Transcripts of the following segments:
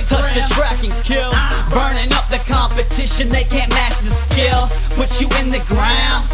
touch the track and kill. Burning up the competition, they can't match the skill. Put you in the ground,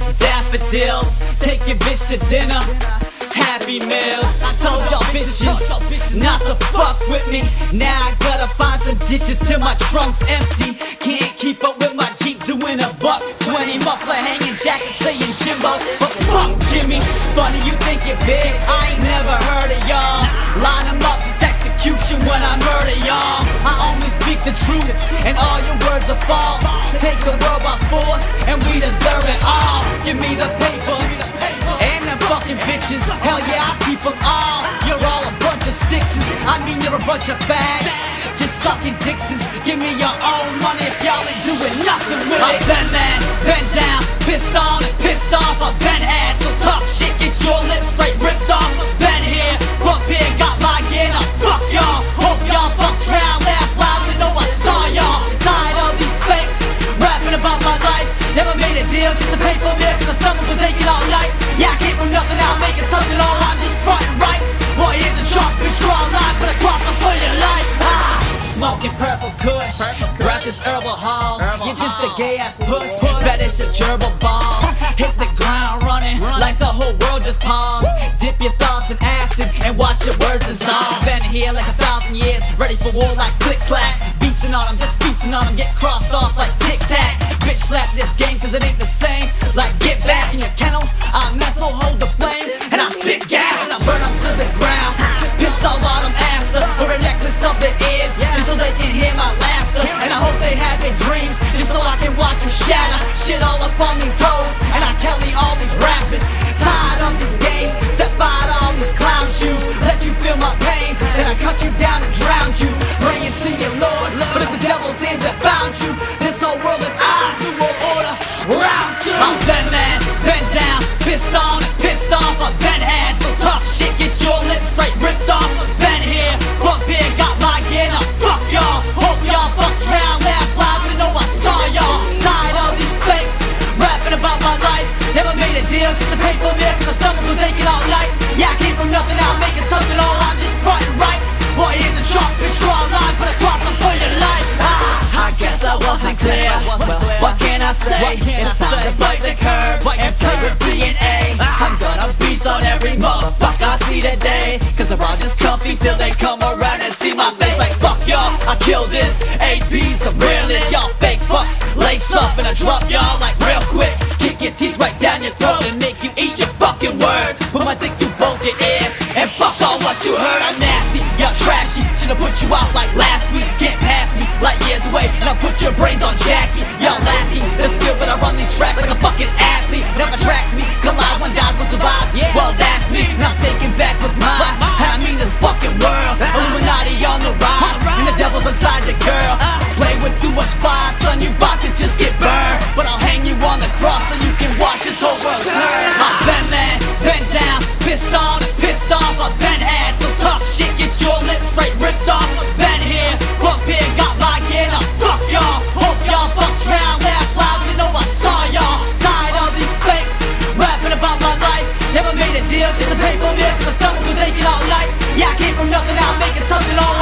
daffodils. Take your bitch to dinner, Happy Meals. I told y'all bitches not to fuck with me. Now I gotta find some ditches till my trunk's empty. Can't keep up with my Jeep doing $120. Muffler hanging jacket saying Jimbo, but fuck Jimmy. Funny you think you're big, I ain't never heard of y'all. Line 'em up, it's execution when I murder y'all. I only speak the truth and all your words are false. Take the world by force and we deserve it all. Give me the paper and them fucking bitches. Hell yeah, I keep them all. You're all a bunch of sticks. I mean you're a bunch of fags, just sucking dicks. Give me your own money if y'all ain't doing nothing with it. I've been mad, been down, pissed on and pissed off. I've been had, so talk shit, get your lips straight ripped off. Been here, up here, got my gear. Now fuck y'all, hope y'all fuck around, laugh loud, they know I saw y'all. Tired of these fakes, rapping about my life. Never made a deal just to pay for me, cause the stomach was aching all night. Yeah, I came from nothing, now I'm making something all I'm just front and right. Boy, here's a sharp and straw line, put a cross up for your life. Smoking purple kush, grab this herbal halls. You're just a gay ass puss, bet it's a gerbil ball. Hit the ground running, like the whole world just paused. Dip your thoughts in acid and watch your words dissolve. Been here like 1,000 years, ready for war like click clack. Beastin' on them, just feasting on them, get crossed off like tic tac. Bitch slap this game cause it ain't the same. Like get back in your kennel, I'm mental, hold the flame. And I spit gas and I burn them to the ground. Piss all on them after, or a necklace of their ears, just so they can hear my laughter. And I hope they have their dreams, just so I can watch them shatter. Shit all up on these hoes, and I Kelly all these rappers. Tired of these games, step out all these clown shoes. Let you feel my pain, then I cut you down and drown you. Praying to your Lord, but it's the devil's hands that found you. This whole world is ours, new world order, round two. I've been mad, been down, pissed on and pissed off. I've been had, so talk shit, get your lips straight ripped off. Been here, up here, got my gear. Now fuck y'all, hope y'all fuck around, laugh loud, you know I saw y'all. Tired of these fakes, rapping about my life. Never made a deal just to pay for me, cause the stomach was aching all night. Yeah, I came from nothing, now I'm making something all I'm just front and right. Boy, here's a sharp and straw line, put a cross up for your life. I guess I wasn't clear, well, what can I say? It's time to bite the curve and play with DNA. I'm gonna beast on every motherfucker I see today, cause they're all just comfy till they come around and see my face. Like fuck y'all, I kill this, AP's the realest. Y'all fake fucks, lace up and I drop y'all like real quick. Kick your teeth right down your throat and make you eat your fucking words. Put my dick through both your ears and fuck all what you heard. I'm nasty, y'all trashy, should've put you out like last week. Can't pass me like years away, and I put your brains on Jackie. Y'all lacking the skill, but I run these tracks like a fucking athlete. Never tracks me, collide, one dies, one survives. Well that's me, not taking back what's mine. And I mean this fucking world, Illuminati on the rise, and the devil's inside your girl. Play with too much fire, son, you bout to just get burned. But I'll hang you on the cross so you can watch this whole world turn. I've been mad, been down, pissed on and pissed off. I've been had, so talk shit, get your lips straight ripped off. Been here, up here, got my gear. Now fuck y'all, hope y'all fuck around, laugh loud, you know I saw y'all. Tired of these fakes, rapping about my life. Never made a deal just to pay for me, cause the stomach was aching all night. Yeah, I came from nothing, now I'm making something all